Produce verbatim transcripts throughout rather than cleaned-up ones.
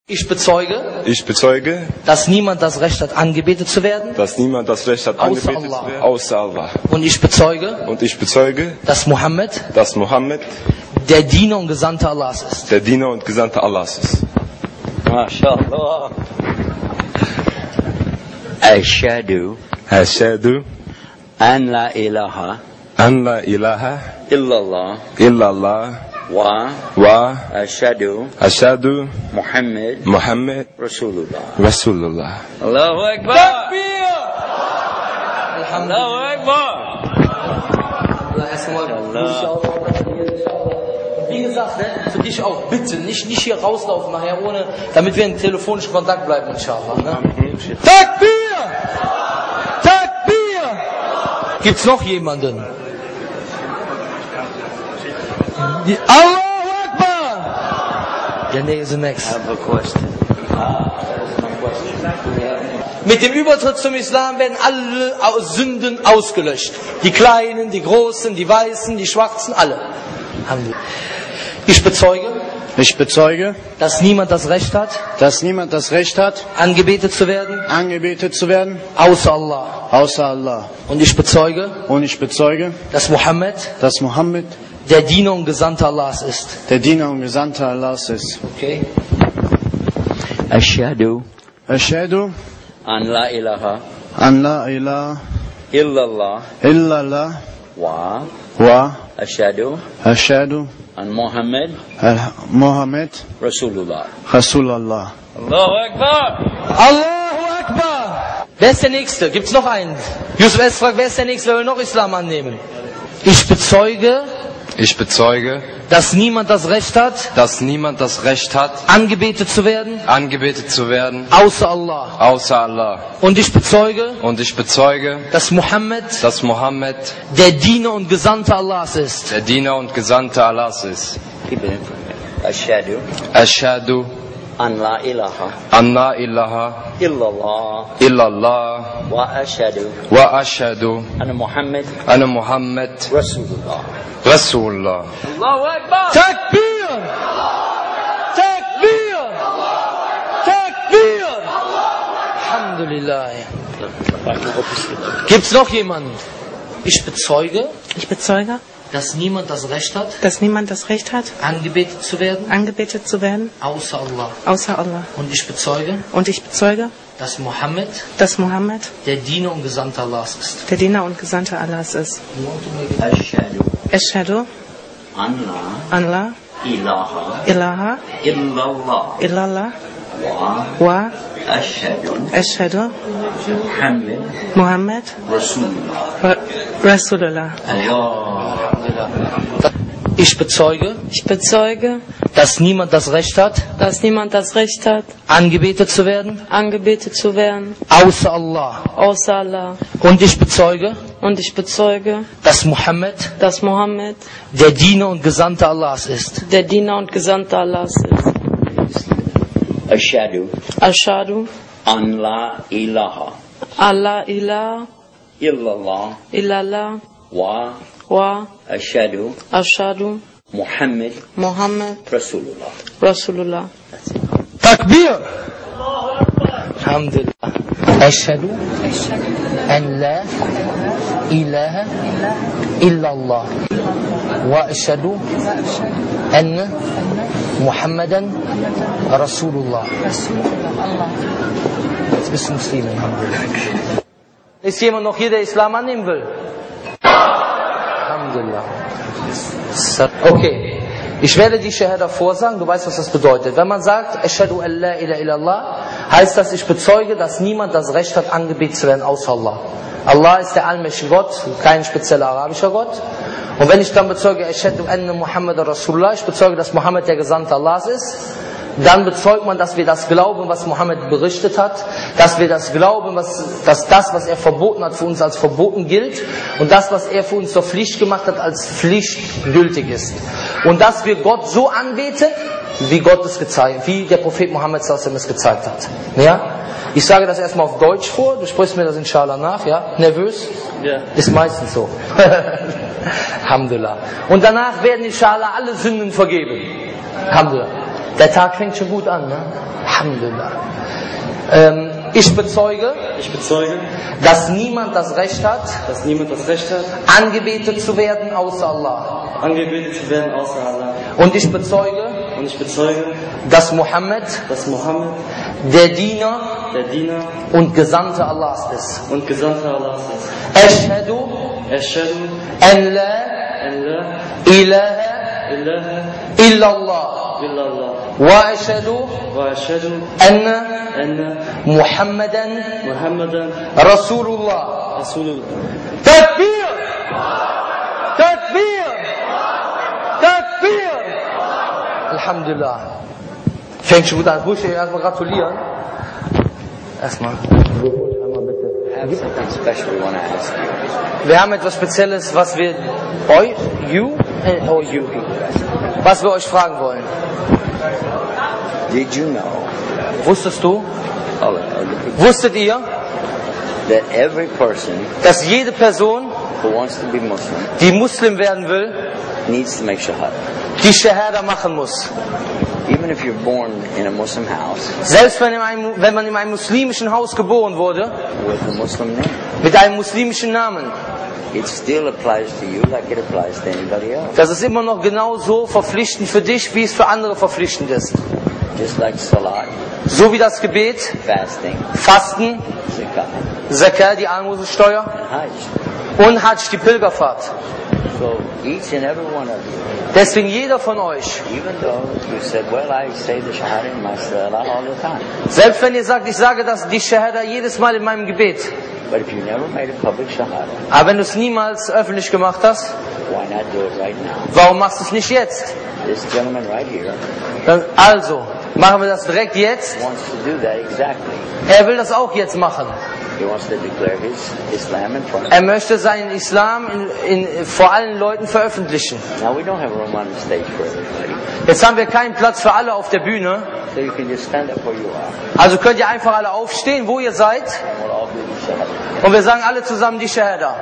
Ich bezeuge, Ich bezeuge, dass niemand das Recht hat, angebetet zu werden, dass niemand das Recht hat, Außer angebetet Allah. zu werden, außer Allah. und ich bezeuge, Und ich bezeuge, dass Mohammed dass Mohammed der Diener und Gesandte Allahs ist. der Diener und Gesandte Allahs ist. MashaAllah. Ashhadu Ashhadu an la ilaha an la ilaha illallah illallah wa wa ashhadu ashhadu Muhammad Muhammad Rasulullah. Rasulullah. Allahu Akbar. Allahu Akbar. Wie gesagt, ne, für dich auch, bitte, nicht, nicht hier rauslaufen nachher ohne, damit wir in telefonischen Kontakt bleiben, inshallah. Ne? Takbir! Takbir! Gibt's noch jemanden? Die Allahu Akbar! Ja, nee, the next. I have a question. Mit dem Übertritt zum Islam werden alle Sünden ausgelöscht. Die Kleinen, die Großen, die Weißen, die Schwarzen, alle. Ich bezeuge, Ich bezeuge, dass niemand das Recht hat, dass niemand das Recht hat, angebetet zu werden, angebetet zu werden, außer Allah. außer Allah. Und ich bezeuge, Und ich bezeuge, dass Mohammed dass Mohammed der Diener und Gesandte Allahs ist. der Diener und Gesandte Allahs ist. Okay? Ashhadu Ashhadu an la ilaha an la ilaha illallah illallah wa wa ashhadu ashhadu an Muhammad an Muhammad Rasulullah. Rasulullah. Allahu Akbar. Allahu Akbar! Wer ist der Nächste? Gibt's noch einen? Yusuf S. fragt, wer ist der Nächste, wer will noch Islam annehmen? Ich bezeuge, Ich bezeuge, dass niemand das Recht hat, dass niemand das Recht hat, angebetet zu werden, angebetet zu werden, außer Allah. außer Allah. Und ich bezeuge, Und ich bezeuge, dass Mohammed dass Mohammed der Diener und Gesandte Allahs ist. der Diener und Gesandte Allahs ist. Keep it in front of me. Ashhadu Ashhadu an la ilaha an la ilaha illallah illallah wa ashhadu wa ashhadu anna Muhammad anna Muhammad Rasulullah. Rasulullah. Allahu Akbar. Takbir! Takbir! Takbir! Alhamdulillah. Gibt's noch jemanden? Ich bezeuge, Ich bezeuge, dass niemand das Recht hat, dass niemand das Recht hat, angebetet zu werden, angebetet zu werden, außer Allah. außer Allah. Und ich bezeuge, Und ich bezeuge, dass Mohammed dass Mohammed der Diener und Gesandte Allahs ist. der Diener und Gesandte Allahs ist. Ashhadu Ashhadu an la an la ilaha ilaha illallah illallah wa wa ashhadu ashhadu Muhammad Muhammad Rasulullah. Ra- Rasulullah. Ich bezeuge, Ich bezeuge, dass niemand das Recht hat, dass niemand das Recht hat, angebetet zu werden, angebetet zu werden, außer Allah. außer Allah. Und ich bezeuge, Und ich bezeuge, dass Mohammed dass Mohammed der Diener und Gesandte Allahs ist. der Diener und Gesandte Allahs ist. Ashhadu Ashhadu an la ilaha Allah ilah illallah illallah wa wa ashhadu ashhadu Muhammad Muhammad Rasulullah. Rasulullah. Takbir! Alhamdulillah. Eşhedü en la ilahe illallah ve eşhedü enne Muhammeden Resulullah. Jetzt bist du Muslim, Alhamdulillah. Ist jemand noch hier, der Islam annehmen will? Alhamdulillah. Okay. Ich werde die Shahada vorsagen, du weißt, was das bedeutet. Wenn man sagt, Ashhadu an la ilaha illallah, heißt das, ich bezeuge, dass niemand das Recht hat, angebetet zu werden, außer Allah. Allah ist der allmächtige Gott, kein spezieller arabischer Gott. Und wenn ich dann bezeuge, Ashhadu anna Muhammad Rasulullah, ich bezeuge, dass Mohammed der Gesandte Allahs ist, dann bezeugt man, dass wir das glauben, was Mohammed berichtet hat, dass wir das glauben, was, dass das, was er verboten hat, für uns als verboten gilt und das, was er für uns zur Pflicht gemacht hat, als pflichtgültig ist. Und dass wir Gott so anbeten, wie Gott es gezeigt, wie der Prophet Mohammed es gezeigt hat. Ja? Ich sage das erstmal auf Deutsch vor, du sprichst mir das inshallah nach, ja? Nervös? Ja. Ist meistens so. Alhamdulillah. Und danach werden inshallah alle Sünden vergeben. Alhamdulillah. Der Tag fängt schon gut an, ne? Alhamdulillah. Ähm, ich bezeuge, Ich bezeuge, dass niemand das Recht hat, dass niemand das Recht hat, angebetet zu werden außer Allah. angebetet zu werden außer Allah. Und ich bezeuge, Und ich bezeuge, dass Mohammed dass Mohammed der Diener der Diener und Gesandte Allahs ist. und Gesandter Allahs ist. Ashhadu Ashhadu an la an la ilaha ilaha illallah illallah wa ashhadu wa ashhadu anna anna Muhammadan Muhammadan Rasulullah. Rasulullah. Takbir! Takbir! Takbir! Alhamdulillah. Fängt schon gut an. Muss ich erstmal gratulieren? Erstmal. I have something special we want to ask you. Wir haben etwas Spezielles, was wir euch, you, and oh you, was wir euch fragen wollen. Did you know Wusstest du, oh, uh, wusstet ihr, that every person dass jede Person, who wants to be Muslim die Muslim werden will, needs to make shahada? die Shahada machen muss? Even if you're born in a Muslim house Selbst wenn, in einem, wenn man in einem muslimischen Haus geboren wurde, with a Muslim name, mit einem muslimischen Namen, it still applies to you like it applies to anybody else. das ist immer noch genauso verpflichtend für dich, wie es für andere verpflichtend ist. Just like salat, So wie das Gebet, fasting, Fasten, zakat, Zakat, die Almosensteuer, and hajj. und Hajj, die Pilgerfahrt. So each and every one of you, Deswegen jeder von euch, even though you said, well, I say the shahada in my salah all the time, selbst wenn ihr sagt, ich sage das, die Shahada jedes Mal in meinem Gebet, but if you never made a public shahada, aber wenn du es niemals öffentlich gemacht hast, why not do it right now? warum machst du es nicht jetzt? This gentleman right here Dann, also, machen wir das direkt jetzt. wants to do that exactly. Er will das auch jetzt machen. He wants to declare his Islam in front of Er möchte seinen Islam in, in, vor allen Leuten veröffentlichen. you. Now we don't have room on the stage for everybody, Jetzt haben wir keinen Platz für alle auf der Bühne. so you can just stand up where you are, Also könnt ihr einfach alle aufstehen, wo ihr seid. and we'll all do the shahada. Und wir sagen alle zusammen die Shahada.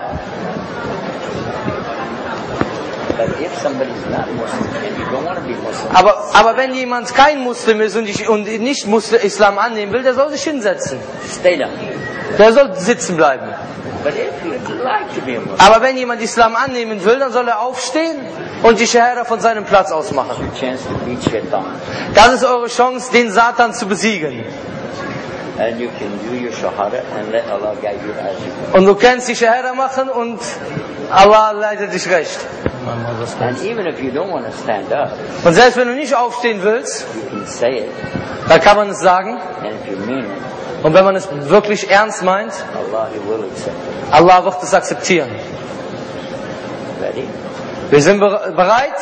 But if somebody's not Muslim and you don't want to be Muslim, Aber, aber wenn jemand kein Muslim ist und, ich, und nicht Muslim, Islam annehmen will, der soll sich hinsetzen. stay down. Der soll sitzen bleiben. But if you'd like to be a Muslim, Aber wenn jemand Islam annehmen will, dann soll er aufstehen und die Shahada von seinem Platz aus machen. your chance to beat shaitan, Das ist eure Chance, den Satan zu besiegen. and you can do your shahada and let Allah guide you as you go. Und du kannst die Shahada machen und Allah leitet dich recht. And even if you don't want to stand up, Und selbst wenn du nicht aufstehen willst, you can say it, dann kann man es sagen. and if you mean it, Und wenn man es wirklich ernst meint, Allah He will accept it. Allah wird es akzeptieren. Ready? Wir sind bere- bereit?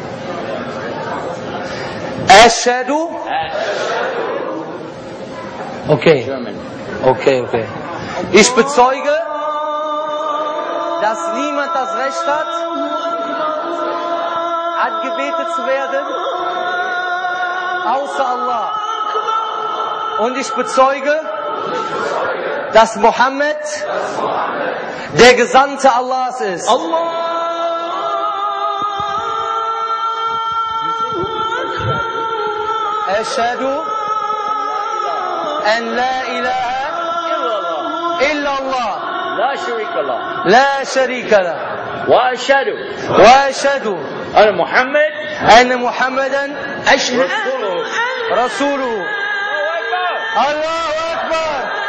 Ashhadu. Okay, German. okay, okay. Ich bezeuge, dass niemand das Recht hat, angebetet zu werden, außer Allah. Und ich bezeuge, dass Mohammed der Gesandte Allahs ist. Ashhadu an la ilaha illallah La sharika lah. la sharika lah Wa ashhadu wa ashhadu anna Muhammad anna Muhammadan ashhadu rasuluhu. Allahu Akbar.